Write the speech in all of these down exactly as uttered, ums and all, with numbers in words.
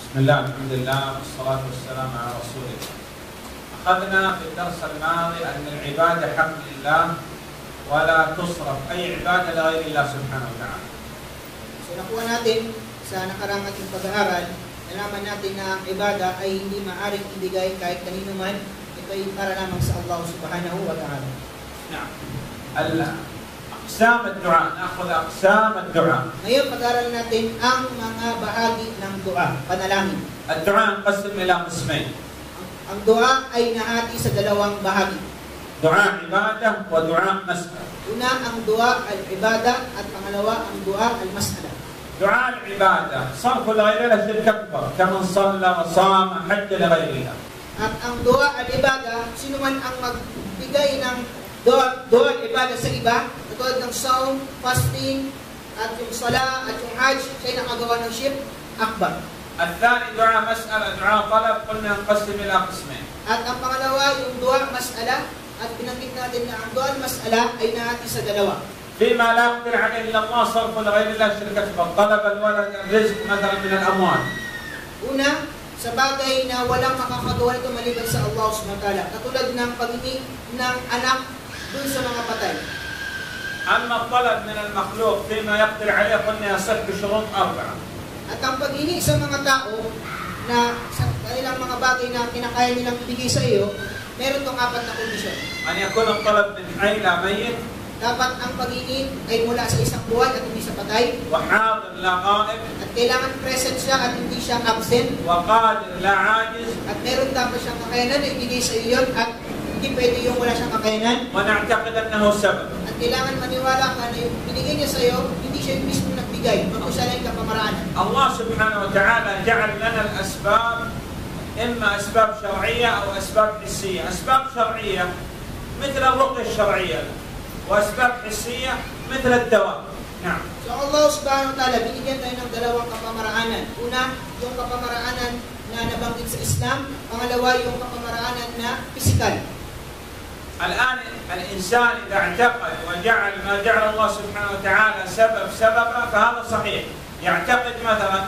بسم الله الحمد لله والصلاة والسلام على رسول الله. أخذنا في الدرس الماضي أن العبادة حق لله ولا تصرف أي عبادة لغير الله سبحانه وتعالى. So nakuha natin sa nakarang ating pag-aaral, nalaman natin na ang ibada ay hindi maaaring ibigay kahit kanino man, ito ay para lamang sa Allah subhanahu wa ta'ala. نعم. أقسام الدعاء، نأخذ أقسام الدعاء. Ngayon pag-aaral natin ang mga bahagi ng dua, panalangin. الدعاء ينقسم إلى قسمين. Ang dua ay nahati sa dalawang bahagi. دعاء عبادة ودعاء مسألة. Una ang dua al-ibada at pangalawa ang dua al-mas'ala. دعاء العبادة صرف لغير الله شرك أكبر كمن صلى وصام حج لغير الله. At ang dua al-ibada, sino man ang magbigay ng dua, dua al-ibada sa iba, katulad ng saum, fasting, at yung sala, at yung hajj, siya'y nakagawa ng shirk akbar. الثاني دعاء مسألة دعاء طلب قلنا ينقسم إلى قسمين. At ang pangalawa, yung dua mas'ala, at binanggit natin na ang dua mas'ala ay nahati sa dalawa. فيما لا يقدر عليه إلا الله صرف لغير الله شرك أكبر طلب الولد الرزق مثلا من الأموال. Una, sa bagay na walang makakagawa ito maliban sa Allah subhanahu wa ta'ala, katulad ng paghingi ng anak dun sa mga patay. أما الطلب من المخلوق فيما يقدر عليه قلنا يصح بشروط أربعة. At ang paghingi sa mga tao na sa kanilang mga bagay na kinakaya nilang ibigay sa iyo, meron tong apat na kondisyon. أن يكون الطلب من حي لا ميت. Dapat ang paghingi ay mula sa isang buhay at hindi sa patay. وحاضر لا غائب. At kailangan present siya at hindi siya absent. وقادر لا عاجز. At meron dapat siyang kakayanan na ibigay sa iyo at hindi pwede yung wala siyang kakayanan. ونعتقد أنه سبب. At kailangan maniwala ka na yung binigay niya sa iyo, hindi siya yung mismo nagbigay. Magkusala yung kapamaraanan. الله سبحانه وتعالى جعل لنا الأسباب إما أسباب شرعية أو أسباب حسية. أسباب شرعية مثل الرقية الشرعية وأسباب حسية مثل الدواء. نعم. So Allah subhanahu wa ta'ala, binigyan tayo ng dalawang kapamaraanan. Una, yung kapamaraanan na nabanggit sa Islam. Pangalawa, yung kapamaraanan na physical. الآن الإنسان إذا اعتقد وجعل ما جعل الله سبحانه وتعالى سبب سببا فهذا صحيح. يعتقد مثلا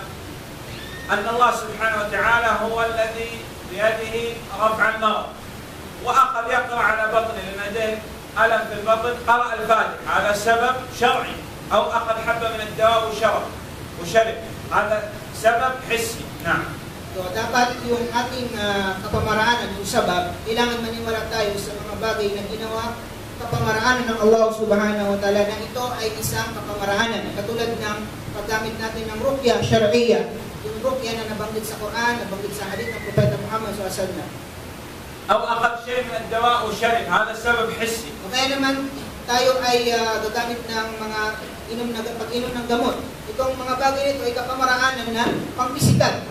أن الله سبحانه وتعالى هو الذي بيده رفع المرض وأخذ يقرأ على بطنه لديه ألم في البطن قرأ الفاتحة، هذا سبب شرعي. أو أخذ حبة من الدواء وشرب وشرب، هذا سبب حسي. نعم. So, dapat yung ating uh, kapamaraanan, yung sabab, kailangan maniwala tayo sa mga bagay na ginawa kapamaraanan ng Allah subhanahu wa ta'ala na ito ay isang kapamaraanan. Katulad ng paggamit natin ng ruqya, syar'iyya. Yung ruqya na nabanggit sa Quran, nabanggit sa hadith ng Propeta Muhammad sallallahu alaihi wasallam. أو أخذ شيء من الدواء وشرب، هذا سبب حسي. O kaya naman, tayo ay uh, gagamit ng mga inom na, pag-inom ng gamot. Itong mga bagay nito ay kapamaraanan na pang-pisikal.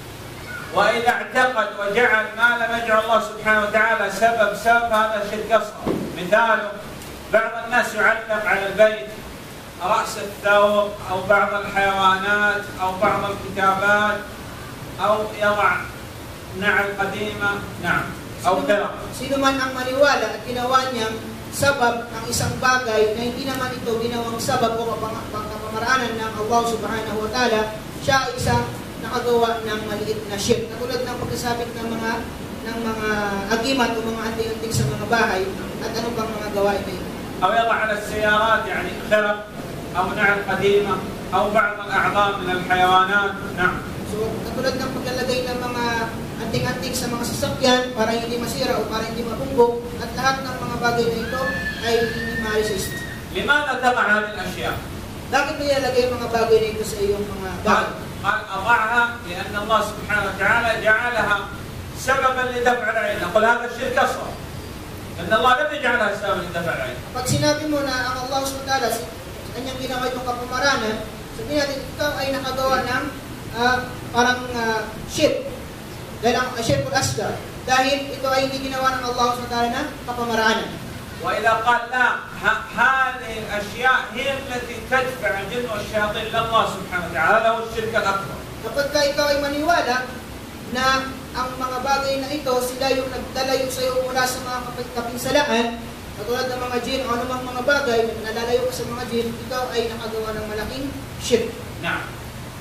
وإذا اعتقد وجعل ما لم يجعل الله سبحانه وتعالى سبب سبب هذا شرك أصغر. مثاله بعض الناس يعلق على البيت رأس الثوب أو بعض الحيوانات أو بعض الكتابات أو يضع نعل قديمة. نعم. أو كلام. Sino man ang maniwala at ginawa niyang sabab ang isang bagay na hindi naman ito ginawang sabab o kapamaraanan ng Allah subhanahu wa ta'ala, siya ay isang nakagawa ng maliit na shirk. Katulad ng pagkasabit ng mga ng mga agimat o mga anting-anting sa mga bahay at ano pang mga gawain na ito. أو يضع على السيارات يعني خرق أو نعل قديمة أو بعض الأعضاء من الحيوانات. نعم. So, katulad ng paglalagay ng mga anting-anting sa mga sasakyan para hindi masira o para hindi mapunggok at lahat ng mga bagay na ito ay hindi ma-resist. لماذا تضع هذه الأشياء؟ Bakit nilalagay ang mga bagay na ito sa iyong mga قال bagay? قال أضعها لأن الله سبحانه وتعالى جعلها سببا لدفع العين. نقول هذا الشرك أصغر. أن الله لم يجعلها سببا لدفع العين. Pag sinabi mo na ang Allah subhanahu wa ta'ala sa kanyang ginawa itong kapamaraanan, sabihin natin ikaw ay nakagawa ng uh, parang uh, shirk. Dahil ang uh, shirkul asghar. Dahil ito ay hindi ginawa ng Allah subhanahu wa ta'ala na kapamaraanan. وإذا قال لا هذه الأشياء هي التي تدفع الجن والشياطين لله سبحانه وتعالى، هذا هو الشرك الأكبر. Kapag ka ikaw ay maniwala na ang mga bagay na ito, sila yung nagdalayo sa iyo mula sa mga kapinsalaan, katulad ng mga jinn o anumang mga bagay na nalalayo ka sa mga jinn, ikaw ay nakagawa ng malaking shirk. نعم.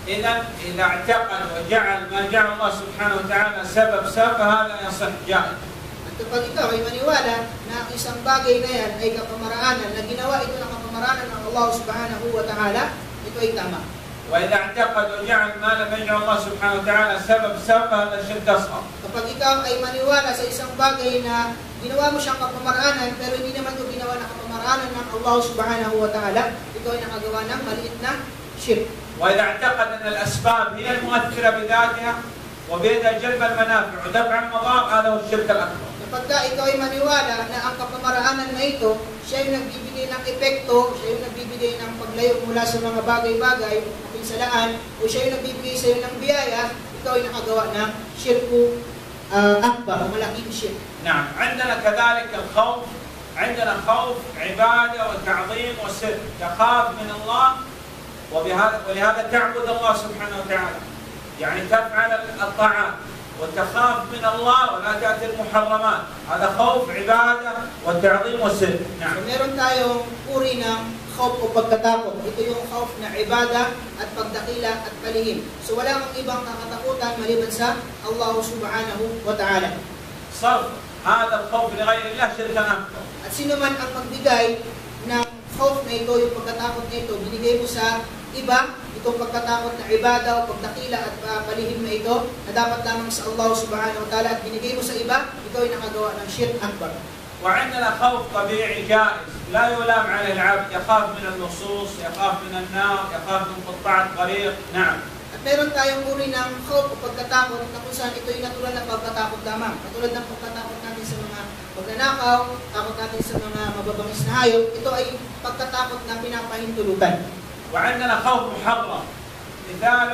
إذا إذا اعتقد وجعل ما جعل الله سبحانه وتعالى سبب سبب فهذا يصح جائز. At kapag ikaw ay maniwala na ang isang bagay na yan ay kapamaraanan, na ginawa ito ng kapamaraanan ng Allah subhanahu wa ta'ala, ito ay tama. وإذا اعتقد وجعل ما لم يجعل الله سبحانه وتعالى سبب سبب فهذا شرك أصغر. Kapag ikaw ay maniwala sa isang bagay na ginawa mo siyang kapamaraanan pero hindi naman ito ginawa na kapamaraanan ng Allah subhanahu wa ta'ala, ito ay nakagawa ng maliit na shirk. وإذا اعتقد أن الأسباب هي المؤثرة بذاتها وبيدها جلب المنافع ودفع المضار هذا هو الشرك الأكبر. Kapag ikaw ay maniwala na ang kapamaraanan na ito, siya yung nagbibigay ng epekto, siya yung nagbibigay ng paglayo mula sa mga bagay-bagay, kapinsalaan, o siya yung nagbibigay sa iyo ng biyaya, ikaw ay nakagawa ng shirku uh, akbar, o malaking shirk. نعم عندنا كذلك الخوف عندنا خوف عبادة وتعظيم وسر تخاف من الله وبهذا ولهذا تعبد الله سبحانه وتعالى يعني تفعل الطاعات وتخاف من الله ولا تأتي المحرمات هذا خوف عبادة والتعظيم والسر. نعم. So, meron tayong uri ng khawf o pagkatakot. Ito yung khawf na ibada at pagdakila at palihim. So wala kang ibang kakatakutan maliban sa Allah subhanahu wa ta'ala. صرف هذا الخوف لغير الله شركا أكبر. At sino man ang magbigay ng khawf na ito, yung pagkatakot na ito, binigay mo sa iba, itong pagkatakot na ibada o pagdakila at uh, palihim na ito, na dapat lamang sa Allah subhanahu wa ta'ala at binigay mo sa iba, ikaw ay nakagawa ng shirk akbar. وعندنا خوف طبيعي جائز لا يلام عليه العبد يخاف من اللصوص يخاف من النار يخاف من قطاع الطريق. نعم. At meron tayong uri ng khawf o pagkatakot na kung saan ito ay natural na pagkatakot lamang. Katulad ng pagkatakot natin sa mga pagnanakaw, takot natin sa mga mababangis na hayop, ito ay pagkatakot na pinapahintulutan. وعندنا خوف محرم مثاله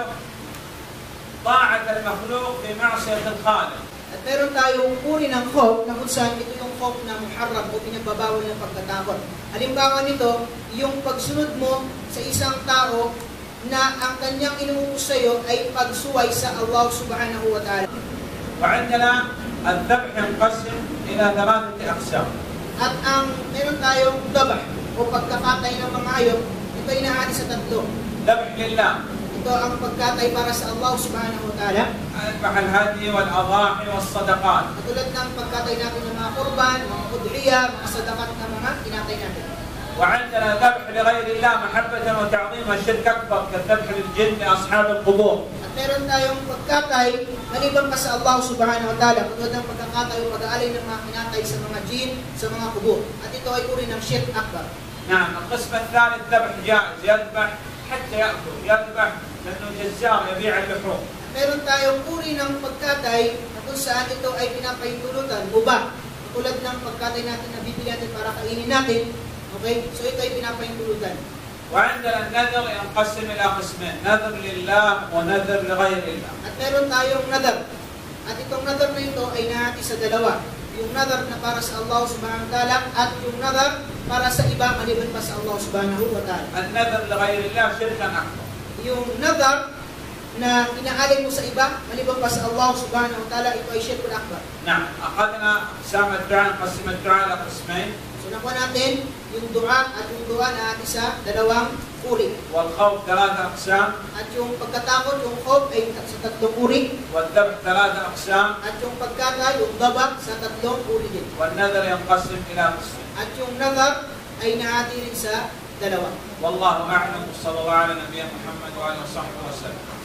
طاعة المخلوق في معصية الخالق. At meron tayong uri ng khawf na kung saan ito yung khawf na muharram o pinagbabawal ng pagkatakot. Halimbawa nito, yung pagsunod mo sa isang tao na ang kanyang inuutos sa iyo ay pagsuway sa Allah subhanahu wa ta'ala. وعندنا الذبح ينقسم إلى ثلاثة أقسام. At ang meron tayong dabah o pagkakatay ng mga hayop, ito ay nahati sa tatlo. ذبح لله. Ito ang pagkatay para sa Allah subhanahu wa ta'ala. أذبح الهدي والأضاحي والصدقات. Katulad ng pagkatay natin ng mga kurban, mga udhiya, mga sadakat na mga tinatay natin. وعندنا ذبح لغير الله محبة وتعظيما شرك أكبر كالذبح للجن لأصحاب القبور. At meron tayong pagkatay maliban pa sa Allah subhanahu wa ta'ala, katulad ng pagkakatay o pag-aalay ng mga kinatay sa mga jinn, sa mga kubur. At ito ay uri ng shirk akbar. نعم. القسم الثالث ذبح جائز يذبح حتى يأكل يذبح لأنه جزار يبيع اللحوم. Meron tayong uri ng pagkatay na kung saan ito ay pinapahintulutan, buba. Katulad ng pagkatay natin na bibili natin para kainin natin. Okay? So ito ay pinapahintulutan. وعندنا النذر ينقسم إلى قسمين نذر لله ونذر لغير الله. At meron tayong nadar. At itong nadar na ito ay nahati sa dalawa. Yung nadar na para sa Allah subhanahu wa ta'ala at yung nadar para sa iba maliban pa sa Allah subhanahu wa ta'ala. النذر لغير الله شركا أكبر. Yung nadar na inaalay mo sa iba maliban pa sa Allah subhanahu wa ta'ala, ito ay shirkul akbar. نعم. أخذنا أقسام الدعاء نقسم الدعاء إلى قسمين. So nakuha natin yung dua at yung dua na hati sa dalawang uri. والخوف ثلاثة أقسام. At yung pagkatakot, yung khawf ay sa tatlong uri. والذبح ثلاثة أقسام. At yung pagkatay, yung daba sa tatlong uri din. والنذر ينقسم إلى قسمين. At yung nadar ay nahati rin sa dalawa. والله أعلم. صلى الله على نبينا محمد وعلى آله وصحبه وسلم.